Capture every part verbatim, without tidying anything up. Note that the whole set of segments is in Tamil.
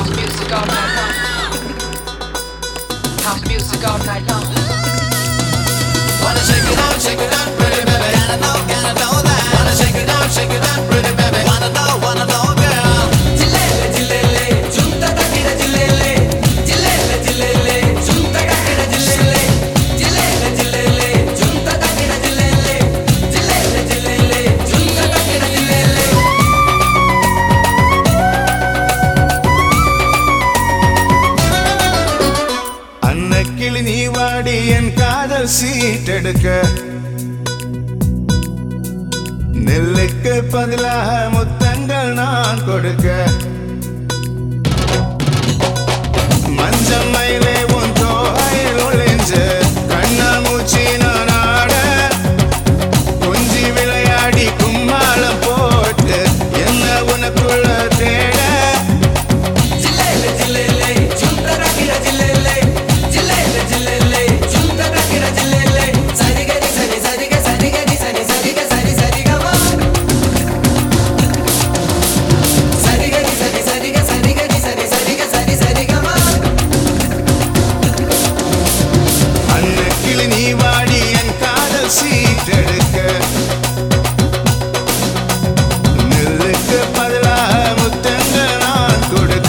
House music all night long. House music all night long. Wanna shake it out, shake it out, pretty baby. Gotta know, gotta know that. Wanna shake it out, shake it out, pretty baby. Wanna know, wanna know, girl. Jilele, jilele, junta takira jilele. Jilele, jilele, junta takira jilele. Jilele, jilele, junta takira jilele. Jilele, jilele, junta takira jilele. Annakili நீ வாடி என் காதல் சீட்டெடுக்க நெல்லுக்கு பதிலாக முத்தங்கள் நான் கொடுக்க மஞ்சள் மயிலே உன் தோகையில் ஒளிஞ்சு கண்ணா மூச்சி நான் ஆட கொஞ்சி விளையாடி கும்மாளம் போட்டு என்ன உனக்குள்ள தேட Jilele, jilele, junta takira jilele. Jilele, jilele, junta takira jilele. Sariga ni sari sariga sariga ni sari sariga sari sariga ma. Sariga ni sari sariga sariga ni sari sariga sari sariga ma. Annakili நீ வாடி என் காதல் சீட்டெடுக்க நெல்லுக்கு பதிலாக முத்தங்கள் நான் கொடுக்க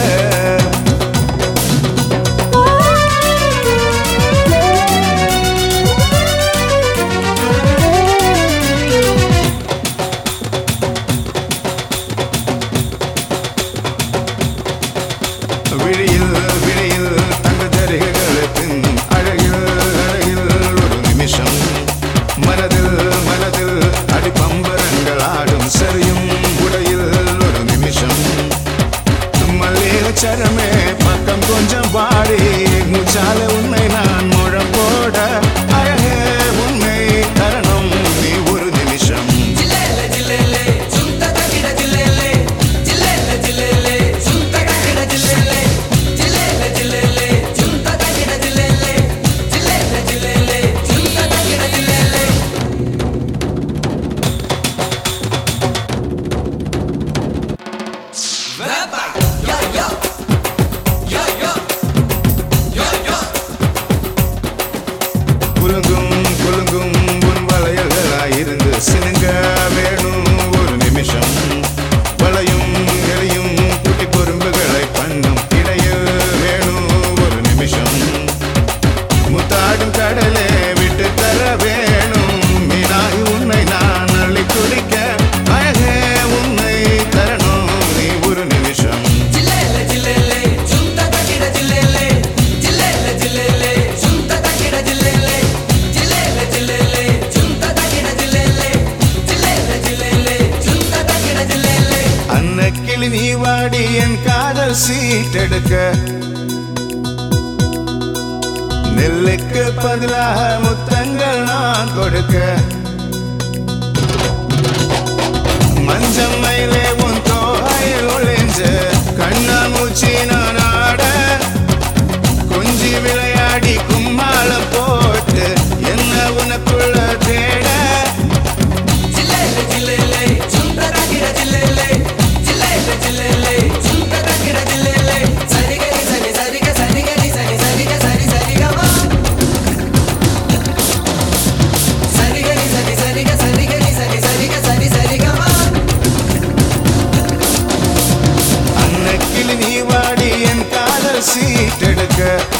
விழியில் விழியில் தங்க ஜரிகைகளை பின் அழகில் அழகில் ஒரு நிமிஷம் மனதில் மனதில் அடிப்பம்பரங்கள் ஆடும் சரியும் உடையில் ஒரு நிமிஷம் மல்லிகை சரமே பக்கம் கொஞ்சம் பாடி முச்சால உன்னை நான் முழம் போட அழகே உன்னை தரணும் நீ ஒரு நிமிஷம் Jilele, jilele, junta takira jilele. Jilele, jilele, junta takira jilele. Jilele, jilele, junta takira jilele. Jilele, jilele, junta takira jilele. Baba, yo yo, yo yo, yo yo. குலுங்கும் குலுங்கும் உன் வளையல்களாயிருந்து சினுங்க வேணும் ஒரு நிமிஷம் வளையும் எளியும் குட்டி பொறும்புகளை பண்ணும் இடையில் வேணும் ஒரு நிமிஷம் முத்தாடும் கடலே விட்டு தர வேணும் மீனாகி உன்னை நான் அள்ளி குடிக்க அழகே உன்னை தரணும் நீ ஒரு நிமிஷம் Jilele, jilele, junta takira jilele. Jilele, jilele, junta takira jilele. Jilele, jilele, junta takira jilele. Jilele, jilele, junta takira jilele. Annakili நீ வாடி என் காதல் சீட்டெடுக்க நெல்லுக்கு பதிலாக முத்தங்கள் நான் கொடுக்க மஞ்சள் மயிலே உன் தோகையில் ஒளிஞ்சு கண்ணா மூச்சி நான் ஆட கொஞ்சி விளையாடி கும்மாளம் போட்டு என்ன உனக்குள்ள தேட Jilele, jilele, junta takira jilele. Jilele, jilele, junta takira jilele. Sariga ni sari sariga sariga ni sari sariga sari sariga ma. Sariga ni sari sariga sariga ni sari sariga sari sariga ma. Annakili நீ வாடி என் காதல் சீட்டெடுக்க